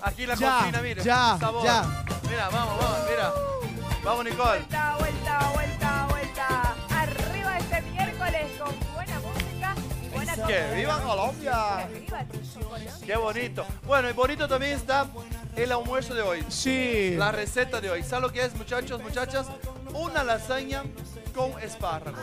Aquí en la Ya, cocina, mire. ya, sabor. ya. Mira, vamos, mira. Vamos, Nicole. Vuelta, vuelta, vuelta, vuelta. Arriba este miércoles con buena música y buena comida. ¡Que viva Colombia! Que viva Colombia. ¡Qué bonito! Bueno, y bonito también está el almuerzo de hoy. Sí. La receta de hoy. ¿Saben lo que es, muchachos, muchachas? Una lasaña con espárragos.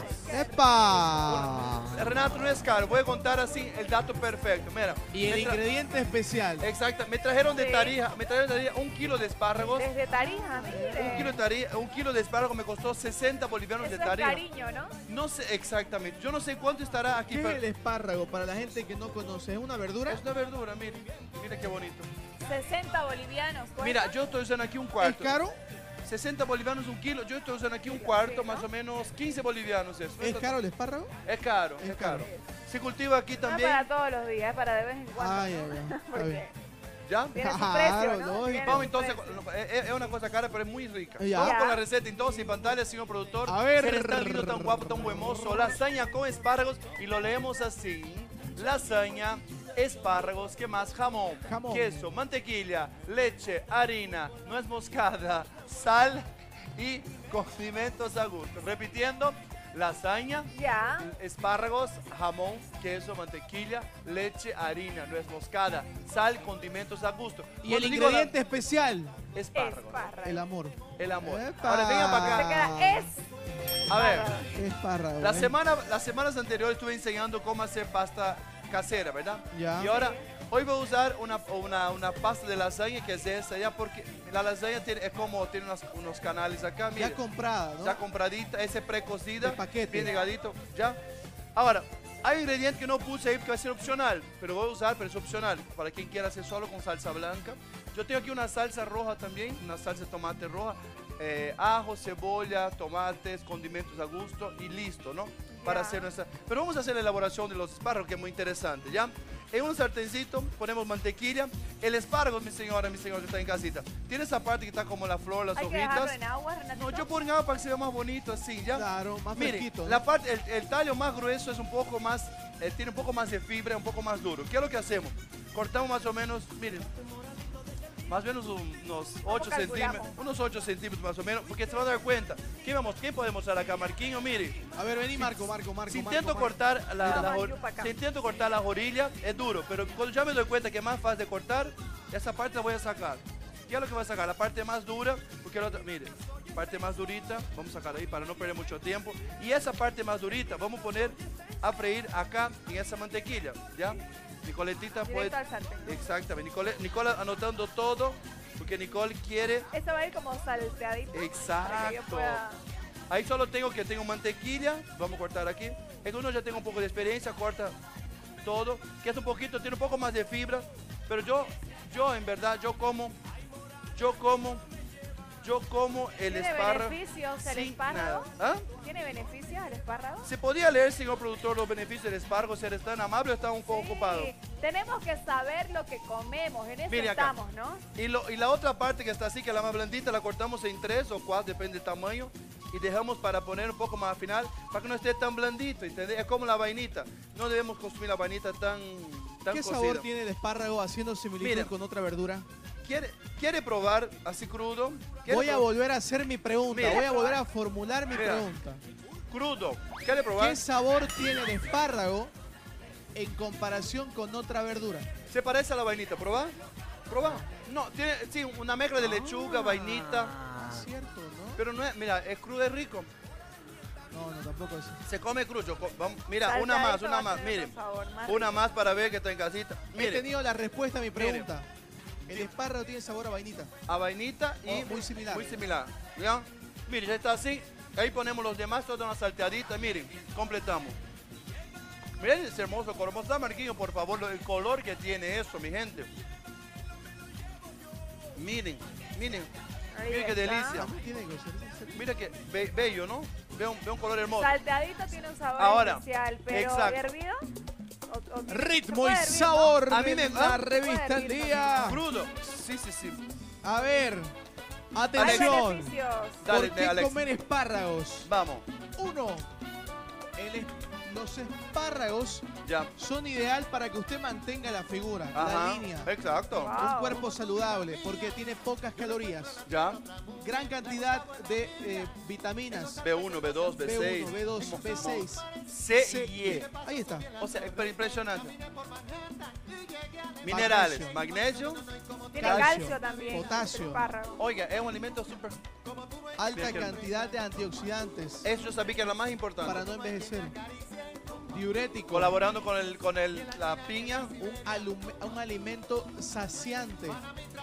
¡Epa! Renato, no es caro. Voy a contar así el dato perfecto. Mira. Y el ingrediente especial. Exacto. Me trajeron de Sí. Tarija. Me trajeron de Tarija 1 kilo de espárragos. Desde Tarija, mire. 1 kilo de espárragos me costó 60 bolivianos Eso de es Tarija. cariño, ¿no? No sé exactamente. Yo no sé cuánto estará aquí. ¿Qué es pero el espárrago para la gente que no conoce? ¿Es una verdura? es una verdura, mire. Mire qué bonito. 60 bolivianos. ¿cuánto? Mira, yo estoy usando aquí un ¿Es cuarto. caro? 60 bolivianos 1 kilo. Yo estoy usando aquí un cuarto, más o menos 15 bolivianos. Eso. ¿Es caro el espárrago? Es caro, es Es caro. caro. Se cultiva aquí No es también. para todos los días, es para de vez en cuando. Ay, ¿no? ay, ay. Está Porque bien. ¿Ya? tiene su Claro, precio, ¿no? lógico. Tiene Vamos su entonces, precio. es una cosa cara, pero es muy rica. Ya. Vamos con la Ya. receta entonces en pantalla, señor productor. A ver. Eres tan lindo, tan guapo, tan buen mozo. Lasaña con espárragos y lo leemos así. Lasaña, espárragos, ¿qué más? Jamón, Jamón. queso, mantequilla, leche, harina, nuez moscada, sal y condimentos a gusto. Repitiendo, lasaña, Ya. espárragos, jamón, queso, mantequilla, leche, harina, nuez moscada, sal, condimentos a gusto. ¿Y el Cuando digo ingrediente especial? espárragos, Espárrago. El amor. el amor. Epa. Ahora vengan para Se acá. queda A ver, Espárrago. las semanas anteriores estuve enseñando cómo hacer pasta casera, ¿verdad? Ya. Y ahora, hoy voy a usar una pasta de lasaña que es esa ya, porque la lasaña tiene unos canales acá, Ya mire. comprada, ¿no? Ya compradita, ese precocida, De paquete. bien delgadito, ¿ya? Ahora, hay un ingrediente que no puse ahí que va a ser opcional, pero voy a usar, pero es opcional, para quien quiera hacer solo con salsa blanca. Yo tengo aquí una salsa roja también, una salsa de tomate roja, ajo, cebolla, tomates, condimentos a gusto y listo, ¿no? Para Ya. hacer nuestra... Pero vamos a hacer la elaboración de los espárragos, que es muy interesante, ¿ya? En un sartencito ponemos mantequilla. El espárrago, mi señora que está en casita, tiene esa parte que está como la flor, las Hay que dejarlo hojitas. en agua, Renatito. No, yo pongo en agua para que se vea más bonito así, ¿ya? Claro, más Mire, fresquito. ¿no? la parte, el tallo más grueso es un poco más, tiene un poco más de fibra, un poco más duro. ¿Qué es lo que hacemos? Cortamos más o menos, miren, más o menos unos 8 calculamos? centímetros, unos 8 centímetros más o menos, porque se van a dar cuenta. ¿Quién podemos usar acá? Marquinho, mire. A ver, vení, Marco. Si intento cortar Toma, yupa acá. si intento cortar las orillas, es duro, pero cuando ya me doy cuenta que es más fácil de cortar, esa parte la voy a sacar. ¿Qué es lo que voy a sacar? La parte más dura, porque la otra, mire, parte más durita, vamos a sacar ahí para no perder mucho tiempo. Y esa parte más durita, vamos a poner a freír acá en esa mantequilla, ¿ya? Nicoletita puede... Directo al sartén. Exactamente, Nicole anotando todo, porque Nicole quiere... Eso va a ir como salteadito. Para que yo Exacto. pueda... Ahí solo tengo mantequilla, vamos a cortar aquí. En uno ya tengo un poco de experiencia, corta todo, que es un poquito, tiene un poco más de fibra, pero yo en verdad, yo como el ¿Tiene espárrago beneficios el sin espárrago? nada. ¿Ah? ¿Tiene beneficios el espárrago? ¿Se podía leer, señor productor, los beneficios del espárrago? ¿Si eres tan amable o está un poco Sí, ocupado? tenemos que saber lo que comemos, en eso Mire acá. estamos, ¿no? Y la otra parte que está así, que es la más blandita, la cortamos en 3 o 4, depende del tamaño. Y dejamos para poner un poco más al final, para que no esté tan blandito, ¿entendés? Es como la vainita. No debemos consumir la vainita tan ¿Qué cocida. sabor tiene el espárrago haciendo similitud Mira. con otra verdura? ¿Quiere probar así crudo? ¿Quiere Voy a probar? volver a hacer mi pregunta. Mira. Voy a volver a formular mi Mira. pregunta. Crudo. ¿Quiere probar? ¿Qué sabor tiene el espárrago en comparación con otra verdura? ¿Se parece a la vainita? ¿Probá? ¿Probá? No, tiene sí, una mezcla de lechuga, vainita. Es cierto, ¿no? Pero no es, mira, es crudo, es rico. No, tampoco es. Se come crudo. Mira, Salteadito una va a más, tener miren. otro sabor, más Una rico. más para ver que está en casita. He Miren, tenido la respuesta a mi pregunta. El espárrago tiene sabor a vainita. a vainita y Oh, muy similar. Muy similar. ¿Ya? Miren, ya está así. Ahí ponemos los demás, toda una salteadita. Miren, completamos. Miren ese hermoso color. Mostrá, Marquinhos, por favor, el color que tiene eso, mi gente. Miren, miren. Ahí Miren qué está. delicia. También tiene que ser. Mira que bello, ¿no? Ve un color hermoso. Salteadito tiene un sabor Ahora, especial, pero exacto. hervido. ¿Se Ritmo puede y hervir, no? sabor A mí me- de la ¿ah? revista Puede El hervir Día. Crudo. Sí, sí, sí. A ver, Hay atención. beneficios. Dale, ¿Por qué Alex. comer espárragos? Vamos. 1. Los espárragos Ya. son ideal para que usted mantenga la figura, Ajá. la línea. Exacto. Wow. Un cuerpo saludable porque tiene pocas calorías, Ya. gran cantidad de vitaminas, B1, B2, B6. B1, B2, B6, C y E. Ahí está. O sea, es impresionante. Minerales, magnesio. Tiene calcio, calcio también. potasio. el espárrago. Oiga, es un alimento súper. Alta Bien, cantidad de antioxidantes Eso yo sabía que era lo más importante. para no envejecer. Diurético. Colaborando con la piña. Un alimento saciante.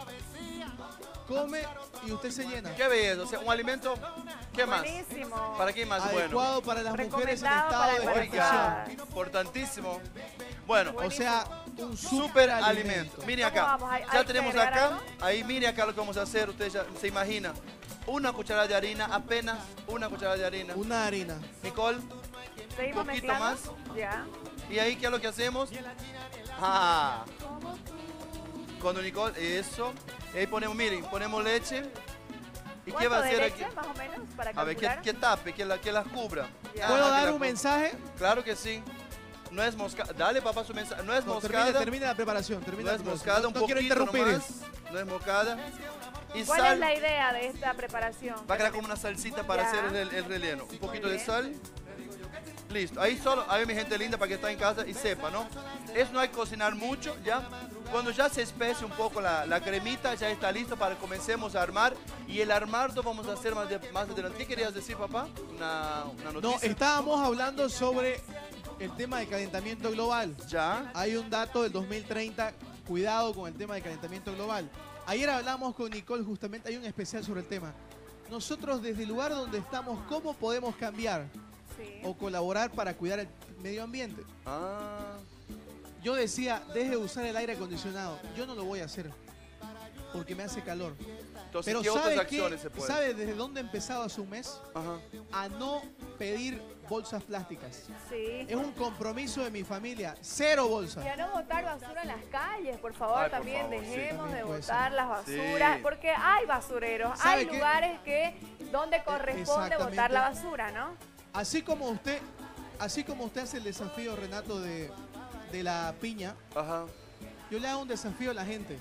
Come y usted se llena. ¿Qué belleza? O sea, un alimento. ¿Qué más? Buenísimo. ¿Para qué más bueno? Adecuado para las mujeres en Recomendado para estado de embarazadas. gestación. Importantísimo. Bueno, O sea, un super alimento. alimento. Mire ¿Cómo acá. vamos? ¿Hay Ya que tenemos agregar acá. algo? Ahí mire acá lo que vamos a hacer. Usted ya se imagina. Una cucharada de harina, apenas una cucharada de harina. Una harina. Nicole, Seguimos poquito mezclando. más. Ya. ¿y ahí qué es lo que hacemos? Ah, cuando Nicole, eso. Y ahí ponemos, miren, ponemos leche. ¿Y qué va a ¿Cuánto de hacer leche, aquí? más o menos, para A ver, calcular? que tape, que las cubra. Ya. ¿Puedo Ajá, que dar la un cubra. mensaje? Claro que sí. No es moscada. Dale, papá, su mensaje. No es No, moscada. termine la preparación. Termine No la es preparación. moscada, un No quiero poquito interrumpir. nomás. No es moscada. Y ¿Cuál sal. es la idea de esta preparación? Va a quedar como una salsita para Ya. hacer el relleno. Un poquito Muy de bien. sal. Listo. Ahí solo, a ver mi gente linda para que está en casa y sepa, ¿no? Eso no hay que cocinar mucho, ¿ya? Cuando ya se espese un poco la cremita, ya está listo para que comencemos a armar. Y el armar lo vamos a hacer más adelante. ¿Qué querías decir, papá? Una No, noticia. estábamos hablando sobre el tema de calentamiento global. Ya. Hay un dato del 2030, cuidado con el tema de calentamiento global. Ayer hablamos con Nicole, justamente hay un especial sobre el tema. Nosotros desde el lugar donde estamos, ¿cómo podemos cambiar Sí. o colaborar para cuidar el medio ambiente? Ah. Yo decía, deje de usar el aire acondicionado. Yo no lo voy a hacer porque me hace calor. Entonces, Pero ¿qué otras ¿sabe acciones qué? se pueden? ¿Sabe desde dónde he empezado hace un mes? Ajá. A no pedir bolsas plásticas. Sí. Es un compromiso de mi familia. Cero bolsas. Y a no botar basura en las calles, por favor, Ay, por también favor, sí. dejemos de También puede botar las basuras, Sí. porque hay basureros, ¿Sabe hay qué? lugares donde corresponde botar exactamente. la basura, ¿no? Así como usted hace el desafío, Renato, de la piña, Ajá. yo le hago un desafío a la gente.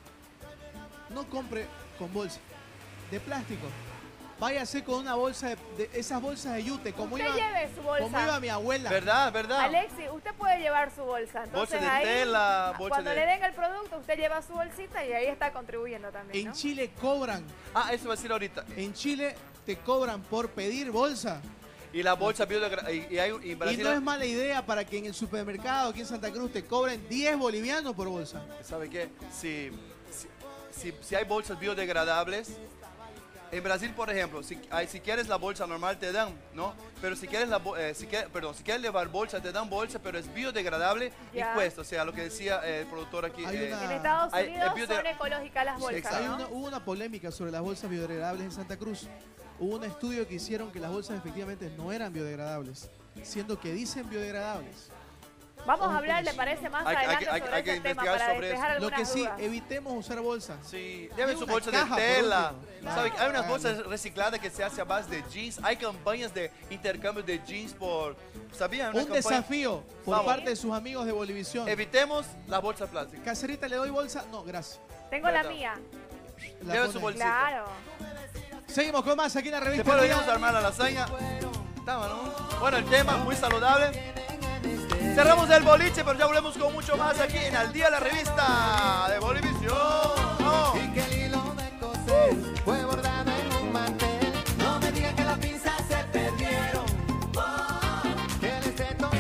No compre con bolsa de plástico. Váyase con una bolsa de esas bolsas de yute, como Usted iba, lleve su bolsa. como iba mi abuela. ¿Verdad? ¿Verdad? Alexi, usted puede llevar su bolsa. Entonces Bolsa de ahí, tela, bolsa cuando de- le den el producto, usted lleva su bolsita y ahí está contribuyendo también, En ¿no? Chile cobran. Ah, eso va a decir ahorita. En Chile te cobran por pedir bolsa. Y la bolsa biodegradable. Y Y Brasil, no es mala idea para que en el supermercado aquí en Santa Cruz te cobren 10 bolivianos por bolsa. ¿sabe qué? Si hay bolsas biodegradables, en Brasil, por ejemplo, si quieres la bolsa normal te dan, ¿no? Pero si quieres si quieres llevar bolsa, te dan bolsa, pero es biodegradable Ya. y cuesta. O sea, lo que decía el productor aquí. Hay una- En Estados Hay- Unidos es son ecológicas las bolsas, Exacto. ¿no? Hubo una polémica sobre las bolsas biodegradables en Santa Cruz. Hubo un estudio que hicieron que las bolsas efectivamente no eran biodegradables, siendo que dicen biodegradables. Vamos Ojo a hablar, con ¿le eso. parece más Hay- hay adelante que- hay- sobre hay que ese tema investigar para sobre despejar Lo que algunas sí, dudas? evitemos usar bolsas. Sí, Lleve lleven su una bolsa de caja, por tela. último. ¿Sabe? Hay unas Ah, bolsas recicladas que se hace a base de jeans. Hay campañas de intercambio de jeans por... ¿Sabían? Una Un campaña- desafío por Vamos. parte de sus amigos de Bolivisión. Evitemos las bolsas plásticas. Cacerita, ¿le doy bolsa? No, gracias. Tengo la Verdad. mía. La Lleve pone. su bolsa. Claro. Seguimos con más aquí en la revista. Después El Día. vamos a armar la lasaña. Estaba, ¿no? Bueno, el tema muy saludable. Cerramos el boliche, pero ya volvemos con mucho más aquí en Al Día la Revista de Bolivisión. ¡No! Y que el hilo de coser fue bordado en un mantel. No me digan que las pinzas se perdieron. Oh, que les se tocó.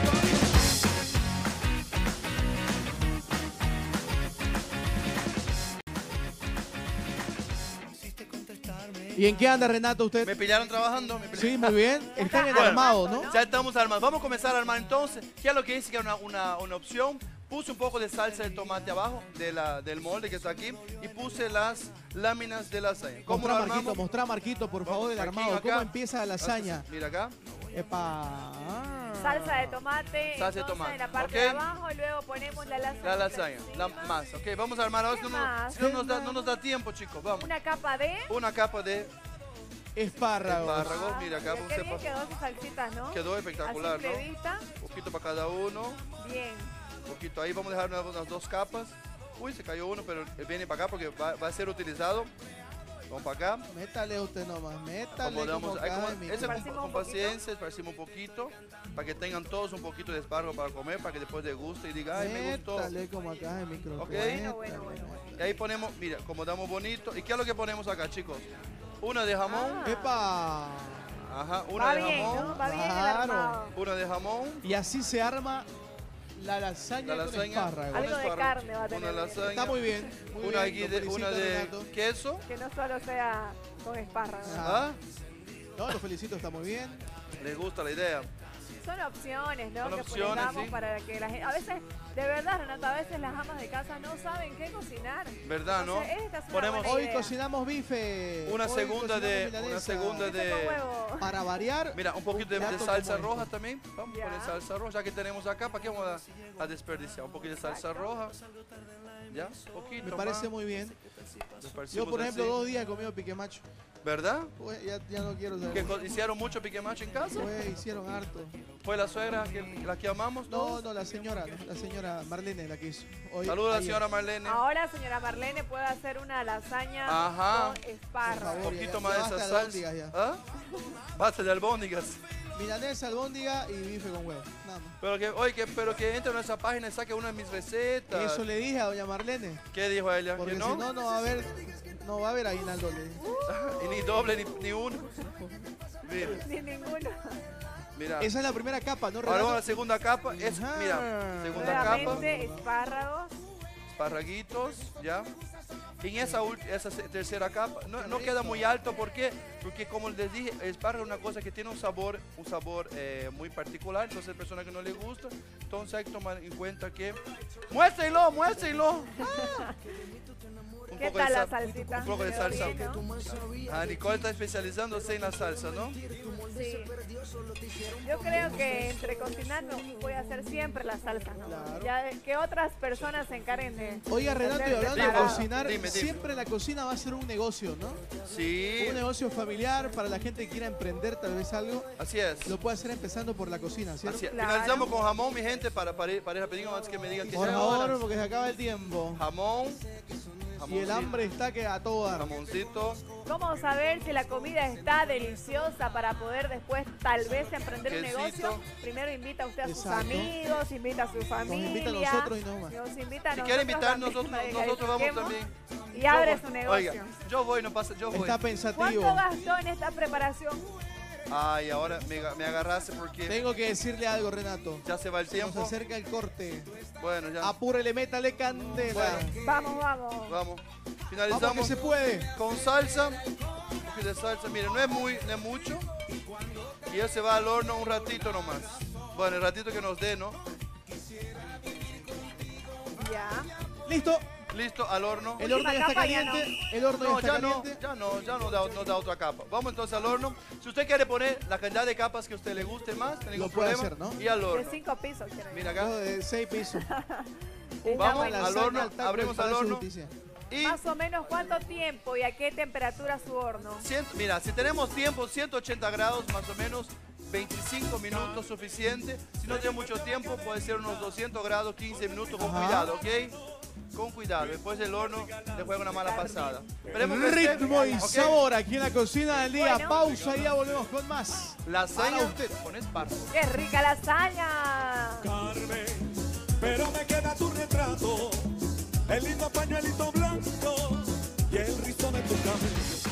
¿Y en qué anda, Renato, usted? Me pillaron trabajando. Sí, muy bien. Están en Bueno. armado, ¿no? Ya estamos armados. Vamos a comenzar a armar entonces. ¿Qué es lo que hice? Que era una opción. Puse un poco de salsa de tomate abajo del molde que está aquí y puse las láminas de lasaña. ¿Cómo lo Mostrá, armamos? Marquito, por favor, el Aquí, armado. acá. ¿Cómo empieza la lasaña? Mira acá. Epa. Salsa de tomate, Salsa de entonces, tomate, en la parte ok. de abajo y luego ponemos la lasaña. La lasaña. La encima. masa. Ok, vamos a armar ahora. ¿Qué más? Si no nos da tiempo, chicos. Vamos. Una capa de... Una capa de Espárragos. Espárragos, mira acá. Qué bien quedó esas salsitas, ¿no? Quedó espectacular, A simple ¿no? vista, Un poquito para cada uno. bien. Un poquito ahí, vamos a dejar unas 2 capas. Uy, se cayó uno, pero viene para acá porque va a ser utilizado. Vamos para acá. Métale usted nomás, métale Acomodamos, como ahí caja como- de micro. ese Esparcimos con un poquito. paciencia, esparcimos un poquito, para que tengan todos un poquito de espárrago para comer, para que después les guste y diga, ay, me gustó. Métale como a caja de micro. Ok. Bueno. Y ahí ponemos, mira, acomodamos bonito. ¿Y qué es lo que ponemos acá, chicos? Una de jamón, Ah. ¡Epa! ajá, una Va de bien, jamón, ¿no? Va bien el Claro. armado. una de jamón, Y así se arma la lasaña, la con lasaña, espárragos. Algo de espárrago, carne va a tener. una lasaña, Está muy bien. Muy una, bien, lo una felicito, de Renato. queso, Que no solo sea con espárragos. Ah. ¿ah? No, lo felicito, está muy bien. Les gusta la idea. Son opciones, ¿no? Son que opciones, damos sí. para que la gente... A veces, de verdad, Renato, a veces las amas de casa no saben qué cocinar. ¿Verdad, no? Entonces, esta es una Ponemos buena Hoy idea. cocinamos bife. una Hoy segunda de, cocinamos una milanesa. segunda Bife con de, huevo. Para variar. mira, un poquito de plato salsa como roja este. también. Vamos a Ya. poner salsa roja, ya que tenemos acá, ¿para qué vamos a desperdiciar? Un poquito de salsa Exacto. roja. ¿Ya? Un poquito Me parece más. muy bien. Lo esparcimos Yo, por ejemplo, así. 2 días he comido pique macho. ¿Verdad? Pues ya no quiero ¿Que saber. hicieron mucho pique macho en casa? Pues hicieron harto. ¿Fue la suegra la que amamos? No, no, la señora Marlene la que hizo. Hoy, Saludos a la ayer. señora Marlene. Ahora, señora Marlene, puede hacer una lasaña Ajá. con espárragos. Por Un favor. poquito ya más de basta esa de salsa. albóndigas ya. ¿Ah? Basta de albóndigas. Milanesa, albóndiga y bife con huevo. Nada más. Pero que, oye, pero que entre a nuestra página y saque una de mis recetas. Eso le dije a doña Marlene. ¿Qué dijo ella? Porque ¿Que si no, no va a haber aguinaldo. Le dije. Y ni doble ni uno. Mira, Ni ninguno. mira. Esa es la primera capa, ¿no, Ahora vamos a Renato? la segunda capa. Es, Ajá. mira, segunda capa. Nuevamente, espárragos. Esparraguitos, ¿ya? En esa tercera capa, no queda muy alto, ¿por qué? Porque como les dije, el espárrago es una cosa que tiene un sabor muy particular, entonces hay personas que no les gusta, entonces hay que tomar en cuenta que... ¡Muéstrenlo, muéstrenlo! Un ¿Qué poco de tal la sal- salsita? Un poco de Quedó salsa. bien, ¿no? Nicole está especializándose en la salsa, ¿no? Sí. Yo creo que entre cocinando voy a hacer siempre la salsa, ¿no? Claro. Ya que otras personas se encarguen de... Oiga, Renato, y hacer hablando de preparado. cocinar, Dime. siempre la cocina va a ser un negocio, ¿no? Sí, Un negocio familiar para la gente que quiera emprender tal vez algo. así es. Lo puede hacer empezando por la cocina, ¿cierto? Así es. Claro. Finalizamos con jamón, mi gente, para ir rapidito antes que me digan que Por ya es favor, hora. porque se acaba el tiempo. Jamón. Y el hambre está que a todo dar. Jamoncito. ¿Cómo saber si la comida está deliciosa para poder después tal vez emprender un Quesito. negocio? Primero invita usted a sus Exacto. amigos, invita a su familia. invita a nosotros y no más. Nos invita a Si quiere invitar, también para que nosotros vamos califiquemos también. Y abre Yo su voy. negocio. Oiga, yo voy, no pasa, yo voy. Está pensativo. ¿Cuánto gastó en esta preparación? Ay, ahora me agarraste porque Tengo que decirle algo, Renato. ya se va el Se nos tiempo. acerca el corte. Bueno, ya. Apúrele, métale candela. Vamos. Vamos. Vamos que Finalizamos se puede. con salsa. Un poquito de salsa. Miren, no es mucho. Y ya se va al horno un ratito nomás. Bueno, el ratito que nos dé, ¿no? Ya. Listo. Listo, al horno. El horno ya está capa ya caliente. El horno No, ya ya está no, caliente. ya no da otra capa. Vamos entonces al horno. Si usted quiere poner la cantidad de capas que a usted le guste más, no hay ningún Lo puede problema. hacer, ¿no? Y al De horno. 5 pisos. quiero Mira decir. acá. Yo de 6 pisos. Vamos Está al bueno. horno, Lasaña, taco abrimos del al Palacio de horno. Justicia. Y Más o menos cuánto tiempo y a qué temperatura su horno. mira, si tenemos tiempo, 180 grados más o menos, 25 minutos suficiente. Si no tiene mucho tiempo, puede ser unos 200 grados, 15 minutos, con Ajá. cuidado, ¿ok? Con cuidado, después el horno le juega una mala pasada. Esperemos que esté- Ritmo y ¿ok? sabor aquí en la cocina del día. Bueno. Pausa y ya volvemos con más. Lasaña Para usted. con espárragos. ¡Qué rica lasaña! Carmen, pero me queda tu retrato, el lindo pañuelito blanco y el rizo de tu cabello.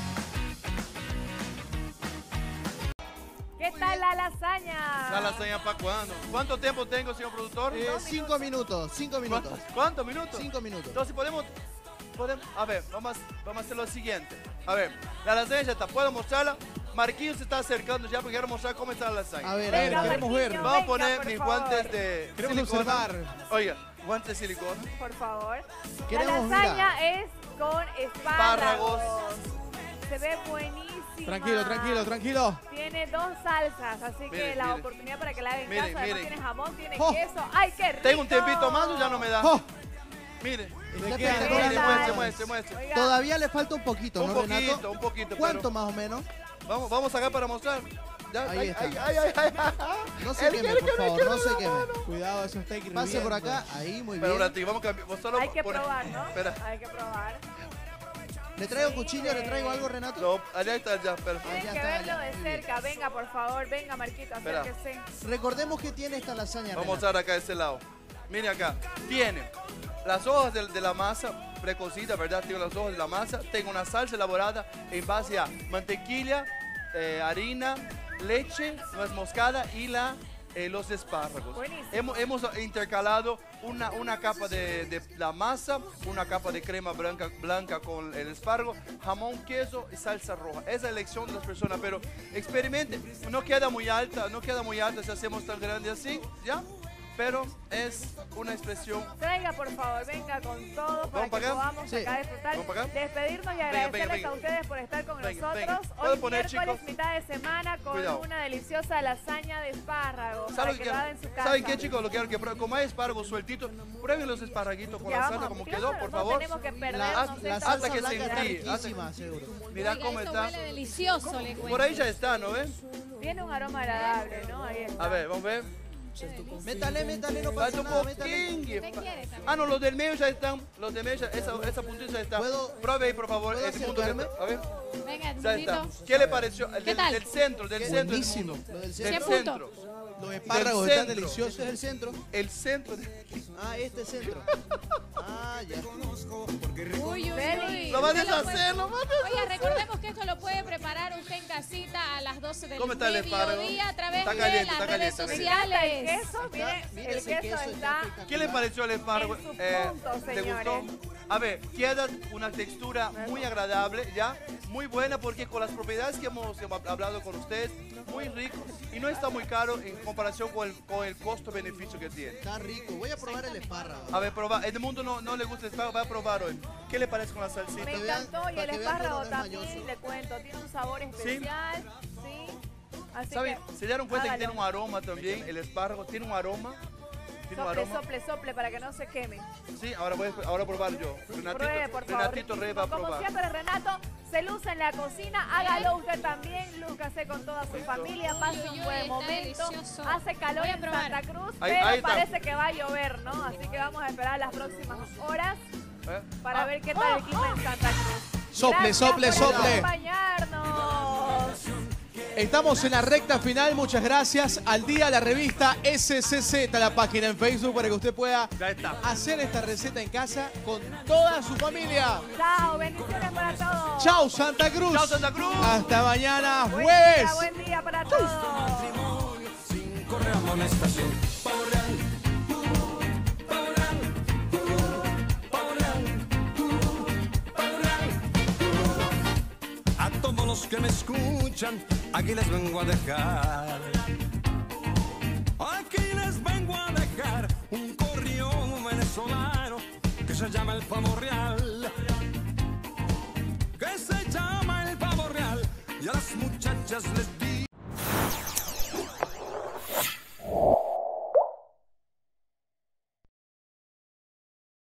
¿Qué tal la lasaña? ¿La lasaña para cuándo? ¿Cuánto tiempo tengo, señor productor? 5 minutos. 5 minutos. ¿Cuántos minutos? 5 minutos. Entonces podemos, a ver, vamos a hacer lo siguiente. A ver, la lasaña ya está, ¿puedo mostrarla? Marquillos se está acercando ya porque quiero mostrar cómo está la lasaña. A ver, Venga, queremos ver. Marquinhos. Vamos a venga, poner por mis favor. guantes de Queremos silicona. observar. Oiga, guantes de silicona. Por favor. Queremos, la lasaña mira. es con espárragos. Espárragos. Se ve buenísima. Tranquilo. Tiene 2 salsas, así que Miren, la miren. oportunidad para que la hagan en Miren, casa. Además miren. tiene jamón, tiene Oh. queso. ¡Ay, qué rico! ¿Tengo un tiempito más o ya no me da? ¡Oh! Mire. Está Mire, espectacular. muestre. Oiga, Todavía le falta un poquito, Un ¿no, Renato? poquito, un poquito. ¿Cuánto pero más o menos? vamos a sacar para mostrar. Ya, Ahí está. ay. No se queme, por favor, no se queme. Cuidado, eso está hirviendo. Pase por acá, ahí, muy Pero bien. un ratito, vamos a cambiar. Vos solo hay que pone- probar, ¿no? Espera. Hay que probar. ¿Le traigo cuchillo? ¿Le traigo algo, Renato? No, allá está, ya, espera. Tienen ya que está, verlo ya, de muy bien. cerca. Venga, por favor. Venga, Marquito, Espera. acérquese. Recordemos que tiene esta lasaña, Vamos a Renato. mostrar acá de este lado. Mire acá. Tiene las hojas de la masa precocida, ¿verdad? Tengo las hojas de la masa. Tengo una salsa elaborada en base a mantequilla, harina, leche, nuez moscada y los espárragos. Buenísimo. Hemos intercalado una capa de la masa, una capa de crema blanca con el espárrago, jamón, queso y salsa roja. Es la elección de las personas, pero experimente. No queda muy alta si hacemos tan grande así, ¿ya? Pero es una expresión. Traiga, por favor, venga con todo para ¿Vamos que para acá? podamos Sí. acá disfrutar. ¿Vamos para acá? Despedirnos y Venga, agradecerles venga. a ustedes por estar con Venga, nosotros. venga. Hoy ¿Puedo poner, miércoles, chicos? mitad de semana, con Cuidado. una deliciosa lasaña de espárragos. Para ¿Saben que qué? lo hagan en su casa. ¿Saben qué, chicos? Lo que quiero que prueben. Como hay espárragos sueltitos, prueben los esparaguitos con Ya la vamos, salsa como claro, quedó, por no favor. tenemos que La, perdernos la esta hasta salsa que blanca se está enfríe, riquísima, seguro. Mirá Oiga, cómo esto está. huele delicioso, le cuento. Por ahí ya está, ¿no ven? Tiene un aroma agradable, ¿no? Ahí está. A ver, vamos a ver. Métale, no pasa Falta un nada, métale. poquín. ¿Usted quiere también? Ah, no, los del medio ya están. Los del medio, esa puntita ya está. ¿Puedo- Pruebe ahí, por favor. ¿puedo el mundo acercarme? a ver, Venga, ya está. Tito. ¿Qué le pareció? El ¿Qué tal? del centro, del centro. del Buenísimo. mundo. Lo del Del centro. ¿Qué punto? centro. Los espárragos Del están centro. deliciosos. ¿Es el centro? El centro. Ah, este centro. Ah, ya. Uy, Feli. Lo van a Usted lo deshacer, lo van a deshacer. Oiga, recordemos que esto lo puede preparar usted en casita a las 12 del ¿Cómo está el espárrago? mediodía a través Está de caliente, las está redes caliente, Me encanta el sociales. queso, miren, Mire el ese queso queso, está... ¿Qué le pareció el espárrago? En su punto, ¿Te gustó? señores. A ver, queda una textura muy agradable, ¿ya? Muy buena porque con las propiedades que hemos hablado con ustedes, muy rico y no está muy caro en comparación con el costo-beneficio que tiene. Está rico. Voy a probar el espárrago. A ver, proba. El mundo no le gusta el espárrago, va a probar hoy. ¿Qué le parece con la salsita? Me que vean- encantó y para el que vean que espárrago no es también, mañoso. le cuento, tiene un sabor especial, ¿sí? Así ¿Saben? que ¿Se dieron cuenta que hágalo. tiene un aroma también? El espárrago tiene un aroma. Tiene un Sople, aroma. sople para que no se queme. Sí, ahora voy a probar yo. Pruebe, por favor. Renatito Rey va a Como probar. siempre, Renato se luce en la cocina. Hágalo usted también. Lúzcase con toda su familia. Pase Uy, un uy, buen está momento. delicioso. Hace calor Voy a en probar. Santa Cruz, Ahí pero está. parece que va a llover, ¿no? Así que vamos a esperar las próximas horas ¿Eh? para ver qué tal el clima en Santa Cruz. Sople, Gracias sople, por sople. acompañarnos. Estamos en la recta final, muchas gracias. Al día la revista SCC, está la página en Facebook para que usted pueda Ya está. hacer esta receta en casa con toda su familia. Chao, bendiciones para todos. Chao Santa Cruz. ¡Chao, Santa Cruz! Hasta mañana, Buen jueves. día, buen día para todos. Sin correr a amonestación. Pavo Real, Pavo Real, Pavo Real, Pavo Real. A todos los que me escuchan, aquí les vengo a dejar. Aquí les vengo a dejar un corrión venezolano que se llama el Pavo Real. Que se llama el Pavo Real. Y a las muchachas les digo